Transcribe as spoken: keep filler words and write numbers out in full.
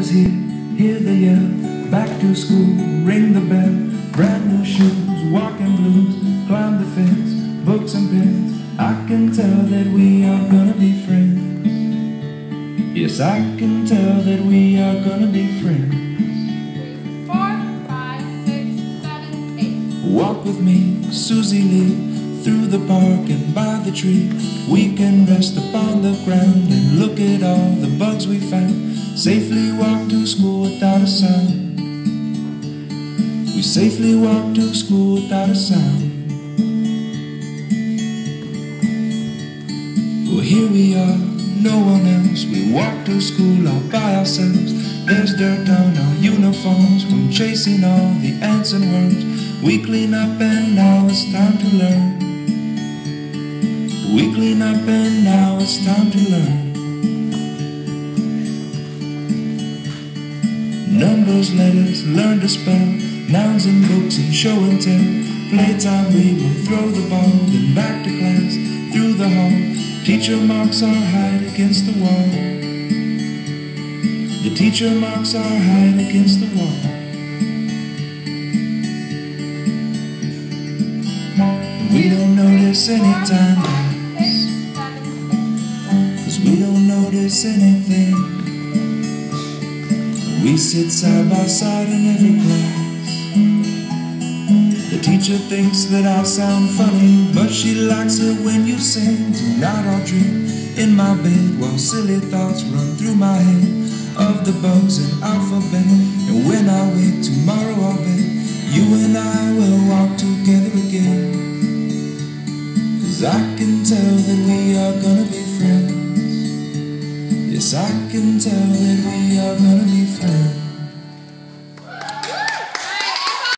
is here, hear the yell, back to school, ring the bell, brand new shoes, walking blues, climb the fence, books and pens. I can tell that we are gonna be friends. Yes, I can tell that we are gonna be friends. Four, five, six, seven, eight. Walk with me, Susie Lee, through the park and by the tree. We can rest upon the ground and look at all the bugs we found. Safely walk to school without a sound. We safely walk to school without a sound. Well, here we are, no one else. We walk to school all by ourselves. There's dirt on our uniforms from chasing all the ants and worms. We clean up and now it's time to learn. We clean up and now it's time to learn. Numbers, letters, learn to spell, nouns and books and show and tell. Playtime we will throw the ball, then back to class, through the hall. Teacher marks our height against the wall. The teacher marks our height against the wall. We don't notice any time pass, 'cause we don't notice anything. We sit side by side in every class. The teacher thinks that I sound funny, but she likes it when you sing. Tonight I'll dream in my bed while silly thoughts run through my head of the bugs and alphabet. And when I wake tomorrow I'll bet you and I will walk together again. 'Cause I can tell that we are gonna be friends. Yes, I can tell that we are gonna be